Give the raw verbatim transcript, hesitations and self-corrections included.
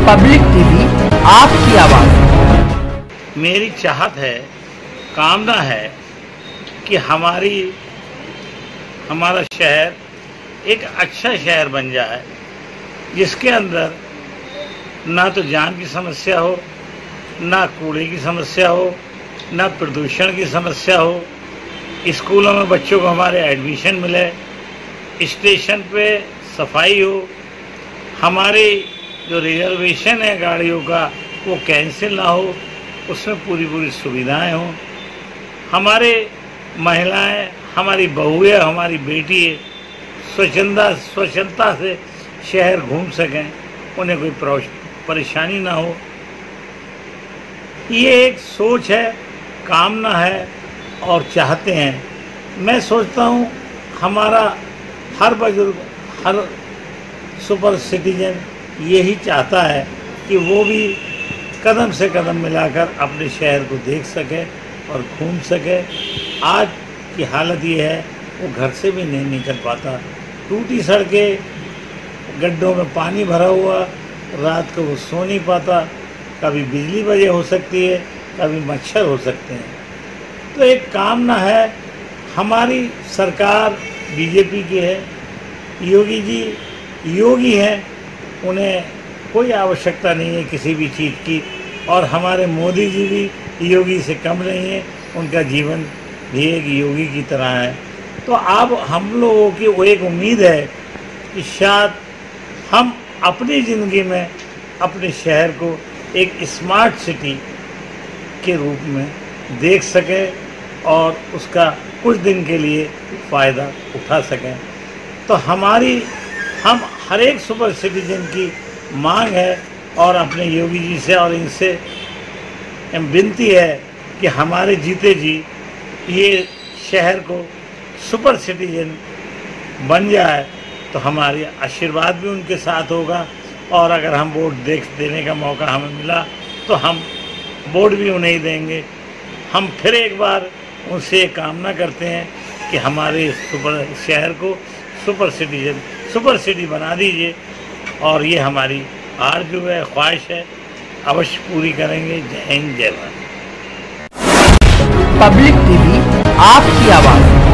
Public TV, आपकी आवाज़। मेरी चाहत है, कामना है कि हमारी हमारा शहर एक अच्छा शहर बन जाए, जिसके अंदर ना तो जान की समस्या हो, ना कूड़े की समस्या हो, ना प्रदूषण की समस्या हो। स्कूलों में बच्चों को हमारे एडमिशन मिले, स्टेशन पे सफाई हो, हमारे जो रिजर्वेशन है गाड़ियों का वो कैंसिल ना हो, उसमें पूरी पूरी सुविधाएं हों। हमारे महिलाएं, हमारी बहुएं, हमारी बेटी स्वच्छंदा स्वच्छता से शहर घूम सकें, उन्हें कोई परेशानी ना हो। ये एक सोच है, कामना है और चाहते हैं। मैं सोचता हूँ हमारा हर बुजुर्ग, हर सुपर सिटीजन यही चाहता है कि वो भी कदम से कदम मिलाकर अपने शहर को देख सके और घूम सके। आज की हालत ये है, वो घर से भी नहीं निकल पाता। टूटी सड़कें, गड्ढों में पानी भरा हुआ, रात को वो सो नहीं पाता। कभी बिजली वजह हो सकती है, कभी मच्छर हो सकते हैं। तो एक कामना है, हमारी सरकार बीजेपी की है, योगी जी योगी हैं, उन्हें कोई आवश्यकता नहीं है किसी भी चीज़ की। और हमारे मोदी जी भी योगी से कम नहीं है, उनका जीवन भी एक योगी की तरह है। तो अब हम लोगों की वो एक उम्मीद है कि शायद हम अपनी ज़िंदगी में अपने शहर को एक स्मार्ट सिटी के रूप में देख सकें और उसका कुछ दिन के लिए फ़ायदा उठा सकें। तो हमारी हम हर एक सुपर सिटीजन की मांग है और अपने योगी जी से और इनसे विनती है कि हमारे जीते जी ये शहर को सुपर सिटीजन बन जाए, तो हमारे आशीर्वाद भी उनके साथ होगा। और अगर हम वोट देख देने का मौका हमें मिला तो हम वोट भी उन्हें देंगे। हम फिर एक बार उनसे कामना करते हैं कि हमारे सुपर शहर को सुपर सिटीजन सुपर सिटी बना दीजिए, और ये हमारी आरज़ू है, ख्वाहिश है, अवश्य पूरी करेंगे। जय हिंद, जय भारत। पब्लिक टीवी, आपकी आवाज़।